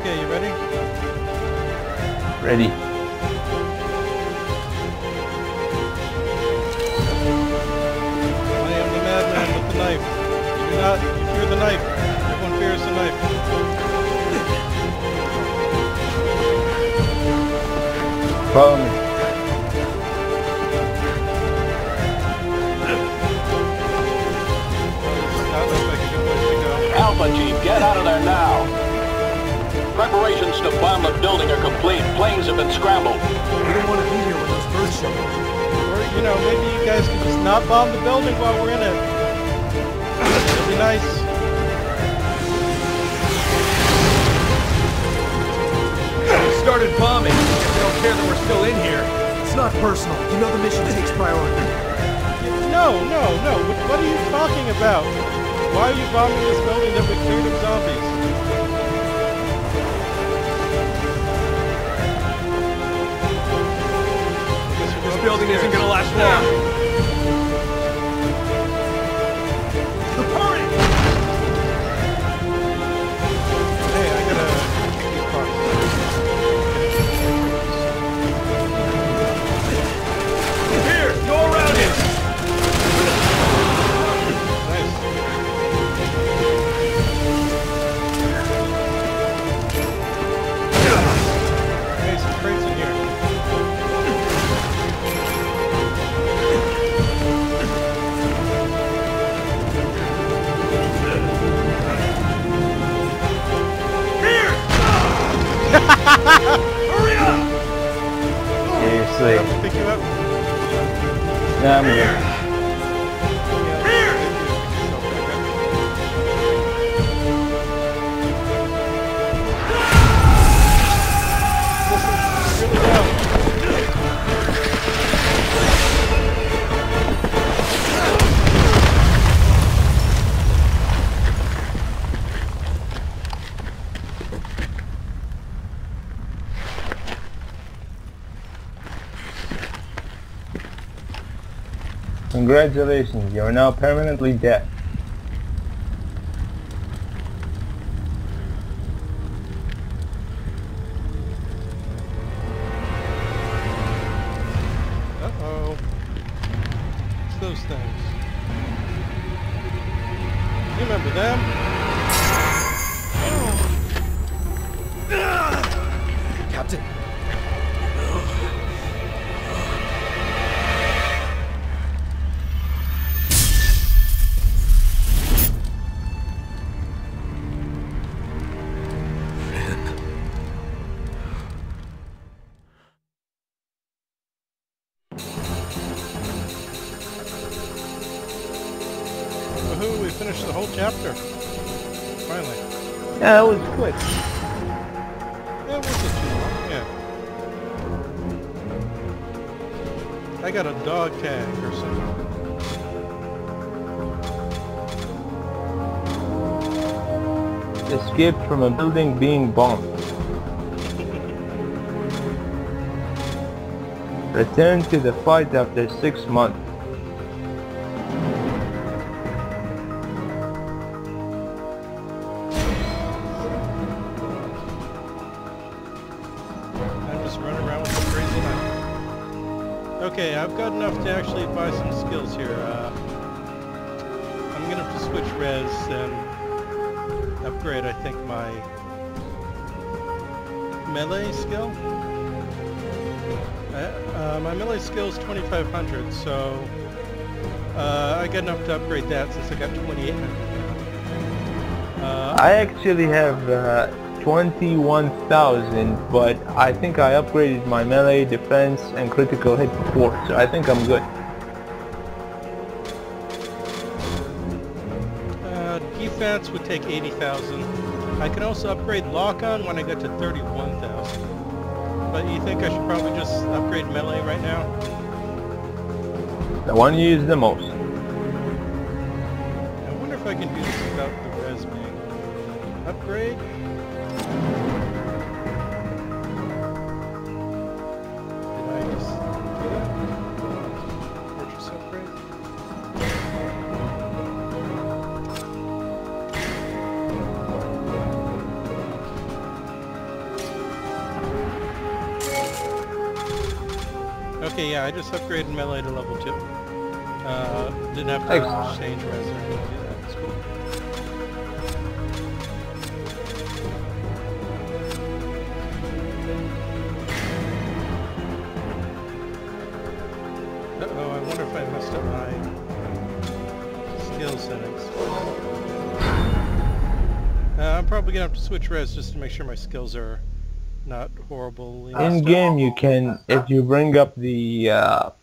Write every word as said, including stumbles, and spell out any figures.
Okay, you ready? Ready. I am the madman with the knife. You do not, you fear the knife. Everyone fears the knife. Follow me. That looks like a good place to go. Alpha Chief, get out of there now. Preparations to bomb the building are complete. Planes have been scrambled. We don't want to be here when those birds show up. Or, you know, maybe you guys could just not bomb the building while we're in it. That'd be nice. We started bombing. If they don't care that we're still in here. It's not personal. You know the mission takes priority. No, no, no. What, what are you talking about? Why are you bombing this building that we cleared of zombies? This building isn't gonna last long. The party! Hey, I gotta kick these boxes. Here, go around it! Nice. Hey, some crates in here. Hurry up! Seriously. Let me pick you up. Nah, I'm good. Here! Really go. Congratulations, you are now permanently dead. Uh-oh. It's those things. You remember them? Captain. Woohoo, we finished the whole chapter. Finally. Yeah, that was quick. Yeah, it wasn't too long, yeah. I got a dog tag or something. Escaped from a building being bombed. Returned to the fight after six months. I'm just running around with a crazy knife. Okay, I've got enough to actually buy some skills here. Uh, I'm gonna have to switch res and upgrade, I think, my melee skill. Uh, uh, my melee skill is twenty-five hundred, so uh, I got enough to upgrade that since I got twenty-eight hundred now. Uh, I actually have uh, twenty-one thousand, but I think I upgraded my melee, defense, and critical hit before, so I think I'm good. uh, defense would take eighty thousand. I can also upgrade lock-on when I get to thirty-one thousand. But you think I should probably just upgrade melee right now? The one you use the most. I wonder if I can do this without the res being upgrade. Did I just do that? Purchase upgrade? Okay, yeah, I just upgraded melee to level two. Uh, didn't have to Excellent. change res or anything to do that. That's cool. Uh-oh, I wonder if I messed up my skill settings. Uh, I'm probably gonna have to switch res just to make sure my skills are not horrible. In game, you can, if you bring up the uh,